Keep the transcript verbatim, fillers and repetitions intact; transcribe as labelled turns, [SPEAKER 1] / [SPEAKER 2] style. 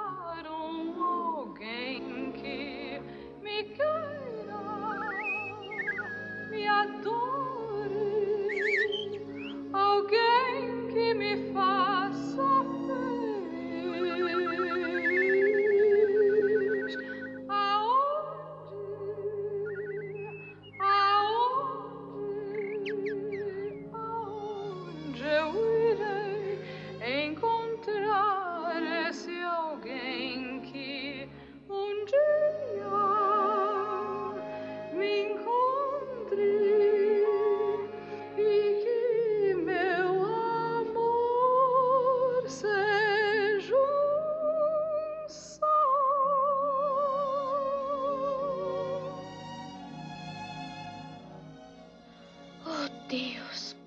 [SPEAKER 1] encontrar um alguém que me queira, me adore, alguém que me faça feliz. Aonde, aonde, aonde eu irei encontrar esse alguém que um dia me encontre e que meu amor seja um só.
[SPEAKER 2] Oh, Deus,